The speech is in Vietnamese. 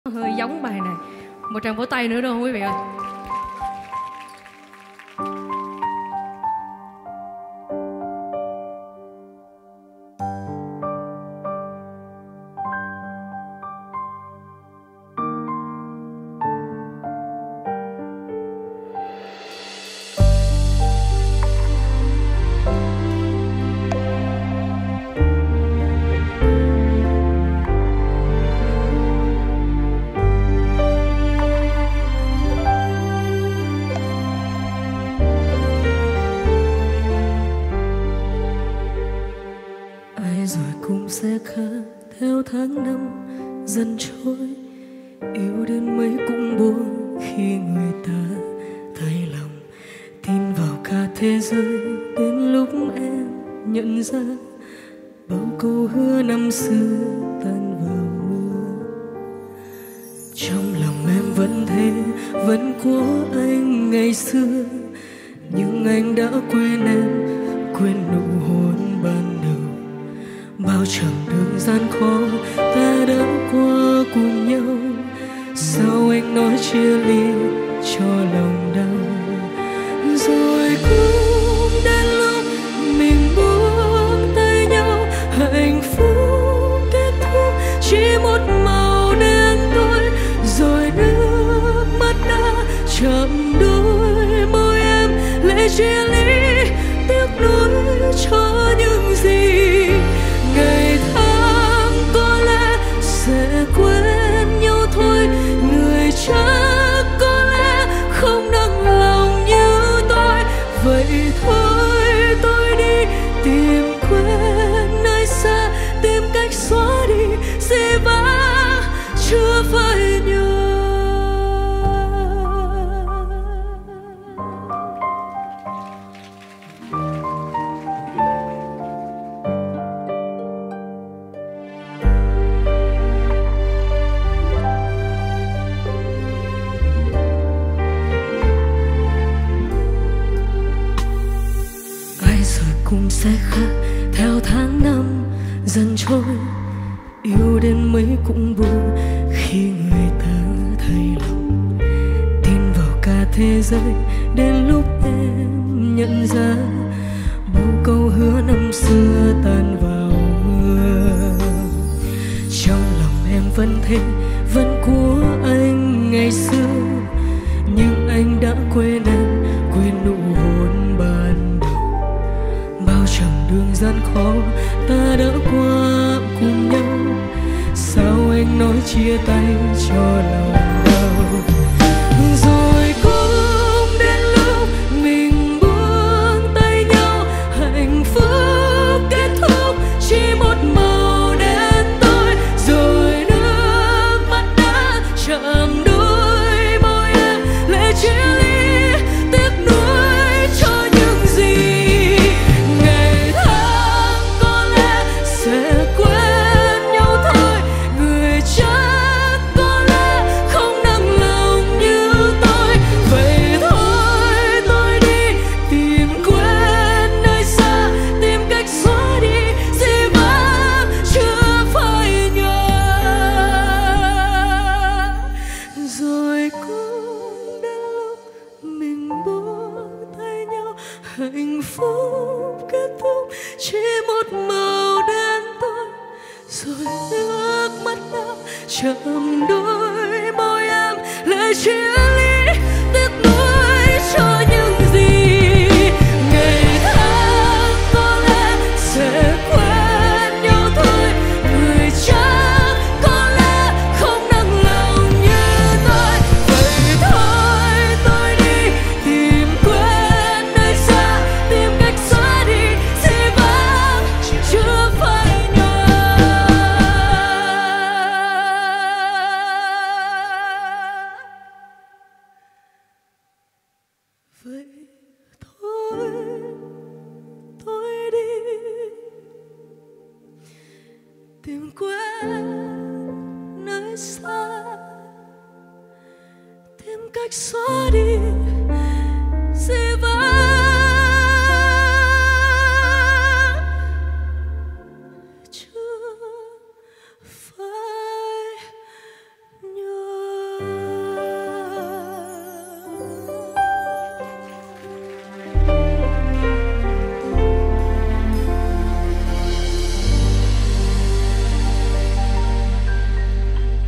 Hơi giống bài này. Một tràng vỗ tay nữa đâu quý vị ơi. Rồi cũng sẽ khác theo tháng năm dần trôi, yêu đến mấy cũng buồn khi người ta thay lòng. Tin vào cả thế giới đến lúc em nhận ra bao câu hứa năm xưa tan vào mưa. Trong lòng em vẫn thế, vẫn của anh ngày xưa, nhưng anh đã quên em, quên nụ hôn ban đầu. Bao chặng đường gian khó ta đã qua cùng nhau, sao anh nói chia ly cho lòng đau. Rồi cũng đến lúc mình buông tay nhau, hạnh phúc kết thúc chỉ một màu đen tối. Rồi nước mắt đã chạm đôi môi em, lệ chia ly tiếc nuối cho những gì ngày tháng có lẽ sẽ quên nhau thôi. Người chắc có lẽ không nặng lòng như tôi. Vậy thôi tôi đi tìm quên nơi xa, tìm cách xóa đi dĩ vãng chưa phải nhớ. Cũng sẽ khác theo tháng năm dần trôi, yêu đến mấy cũng buồn khi người ta thay lòng. Tin vào cả thế giới đến lúc em nhận ra bao câu hứa năm xưa tan vào mưa. Trong lòng em vẫn thế, vẫn của anh ngày xưa, nhưng anh đã quên em, quên nụ hôn ban đầu. Bao chặng đường gian khó ta đã qua cùng nhau, sao anh nói chia tay cho lòng đau. Rồi cũng đến lúc mình buông tay nhau, hạnh phúc kết thúc chỉ một màu đen tối. Rồi nước mắt đã chạm đôi môi em, lệ chia ly tiếc nuối cho những gì ngày tháng có lẽ sẽ quên nhau thôi. Người chắc có lẽ không nặng lòng như tôi. Vậy thôi tôi đi tìm quên nơi xa, tìm cách xóa đi dĩ vãng chưa phải nhớ. Rồi cũng đến lúc mình buông tay nhau, hạnh phúc kết thúc chỉ một màu đen tối. Rồi nước mắt đã chạm đôi môi em, lệ chia ly tiếc nuối cho những gì ngày tháng có lẽ sẽ quên nhau thôi. Người chắc có lẽ không nặng lòng như tôi. Vậy thôi tôi đi tìm quên nơi xa, tìm cách xóa đi dĩ vãng chưa phải nhớ. Vậy thôi tôi đi tìm quên nơi xa, tìm cách xóa đi